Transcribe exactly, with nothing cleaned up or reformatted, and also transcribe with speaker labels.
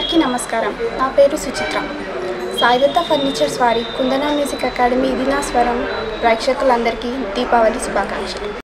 Speaker 1: అందరికీ నమస్కారం. నా పేరు సుచిత్ర. సాయిదత్త ఫర్నిచర్స్ వారి కుందన మ్యూజిక్ అకాడమీ ఇది నా స్వరం ప్రేక్షకులందరికీ దీపావళి శుభాకాంక్షలు.